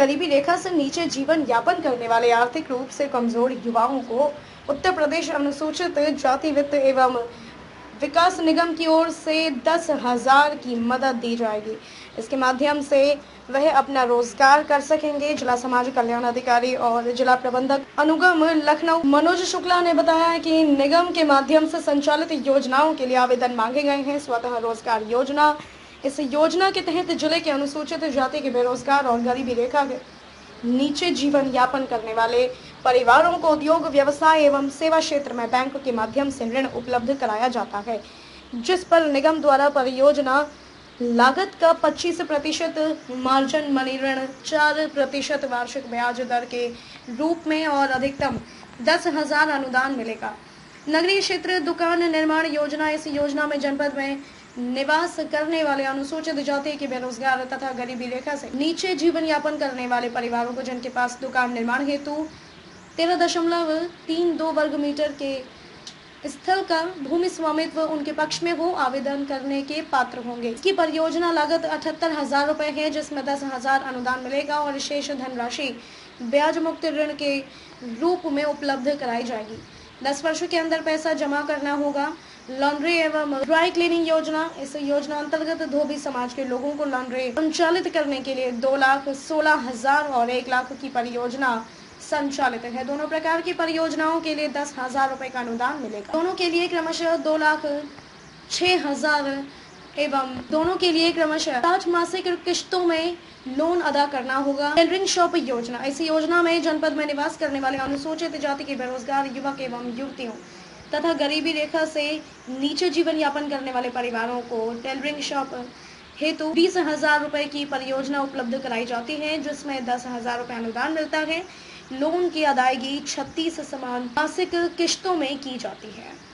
गरीबी रेखा से नीचे जीवन यापन करने वाले आर्थिक रूप से कमजोर युवाओं को उत्तर प्रदेश अनुसूचित जाति वित्त एवं विकास निगम की ओर से 10,000 की मदद दी जाएगी। इसके माध्यम से वह अपना रोजगार कर सकेंगे। जिला समाज कल्याण अधिकारी और जिला प्रबंधक अनुगम लखनऊ मनोज शुक्ला ने बताया कि निगम के माध्यम से संचालित योजनाओं के लिए आवेदन मांगे गए हैं। स्वतः रोजगार योजना, इस योजना के तहत जिले के अनुसूचित जाति के बेरोजगार और गरीबी रेखा के नीचे जीवन यापन करने वाले परिवारों को उद्योग, व्यवसाय एवं सेवा क्षेत्र में बैंक के माध्यम से ऋण उपलब्ध कराया जाता है, जिस पर निगम द्वारा परियोजना लागत का 25% मार्जिन मनी ऋण, 4% वार्षिक ब्याज दर के रूप में और अधिकतम 10,000 अनुदान मिलेगा। नगरीय क्षेत्र दुकान निर्माण योजना, इस योजना में जनपद में निवास करने वाले अनुसूचित जाति के बेरोजगार तथा गरीबी रेखा से नीचे जीवन यापन करने वाले परिवारों को जिनके पास दुकान निर्माण हेतु 13.32 वर्ग मीटर के स्थल का भूमि स्वामित्व उनके पक्ष में हो, आवेदन करने के पात्र होंगे। इसकी परियोजना लागत 78,000 रुपए है, जिसमें 10,000 अनुदान मिलेगा और शेष धनराशि ब्याज मुक्त ऋण के रूप में उपलब्ध कराई जाएगी। 10 वर्षों के अंदर पैसा जमा करना होगा। लॉन्ड्री एवं ड्राई क्लीनिंग योजना, इस योजना अंतर्गत धोबी समाज के लोगों को लॉन्ड्री संचालित करने के लिए 2,16,000 और 1 लाख की परियोजना संचालित है। दोनों प्रकार की परियोजनाओं के लिए 10,000 रुपए का अनुदान मिलेगा। दोनों के लिए क्रमशः 2,06,000 एवं दोनों के लिए क्रमशः 5 मासिक किश्तों में लोन अदा करना होगा। टेलरिंग शॉप योजना, इस योजना में जनपद में निवास करने वाले अनुसूचित जाति के बेरोजगार युवक एवं युवतियों तथा गरीबी रेखा से नीचे जीवन यापन करने वाले परिवारों को टेलरिंग शॉप हेतु 20,000 रुपए की परियोजना उपलब्ध कराई जाती है, जिसमें 10,000 रुपए अनुदान मिलता है। लोन की अदायगी 36 समान मासिक किश्तों में की जाती है।